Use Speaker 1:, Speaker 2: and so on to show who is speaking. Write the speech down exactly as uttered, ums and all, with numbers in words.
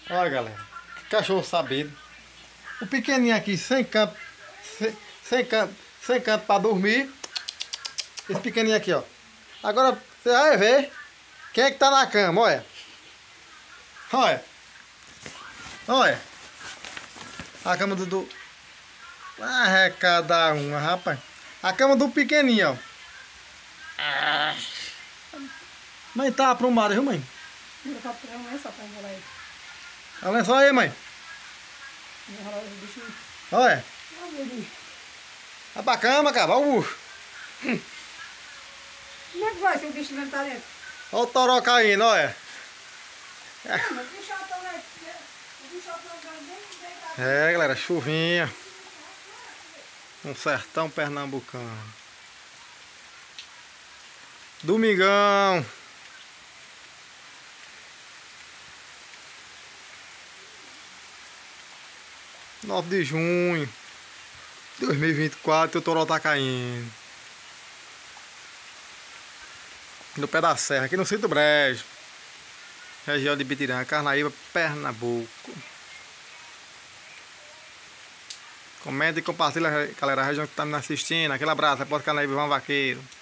Speaker 1: Olha, galera, que cachorro sabido. O pequenininho aqui, sem canto, sem, sem canto, sem canto pra dormir. Esse pequenininho aqui, ó. Agora você vai ver quem é que tá na cama, olha. Olha. Olha. A cama do... do... Ah, cada uma, rapaz. A cama do pequenininho, ó. Mãe, tá aprumada, viu, mãe?
Speaker 2: Eu vou pegar um lençol pra enrolar ele.
Speaker 1: Olha o lençol aí, mãe.
Speaker 2: Enrolar os bichinhos.
Speaker 1: Olha.
Speaker 2: Olha o gordinho.
Speaker 1: Vai pra cama, cara. Olha o bucho.
Speaker 2: Como é que vai se o bicho não tá dentro?
Speaker 1: Olha o toró caindo, olha.
Speaker 2: Não, mas o bicho tá lá. O bicho tá lá dentro deitado.
Speaker 1: É, galera, chuvinha. Um sertão pernambucano. Domingão. nove de junho de dois mil e vinte e quatro, o toró tá caindo. No pé da serra, aqui no Cinto Brejo. Região de Bitirã, Carnaíba, Pernambuco. Comenta e compartilha, galera, a região que tá me assistindo. Aquele abraço, Porto Carnaíba, João Vaqueiro.